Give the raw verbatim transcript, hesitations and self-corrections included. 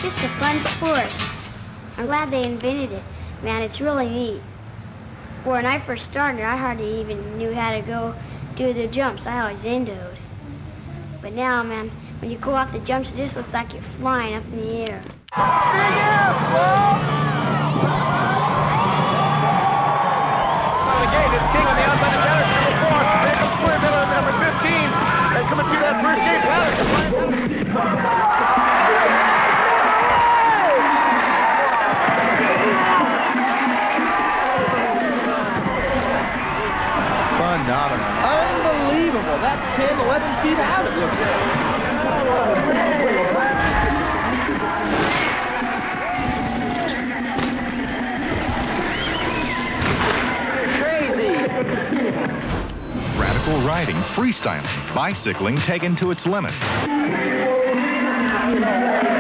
It's just a fun sport. I'm glad they invented it. Man, it's really neat. When I first started, I hardly even knew how to go do the jumps. I always endoed. But now, man, when you go off the jumps, it just looks like you're flying up in the air. The gate is King on the outside of Patterson, number four. There comes Square Miller, number fifteen. And coming through that first gate, Patterson. Phenomenal. Unbelievable. That's ten, eleven feet out, it looks like. Radical riding, freestyling, bicycling taken to its limit.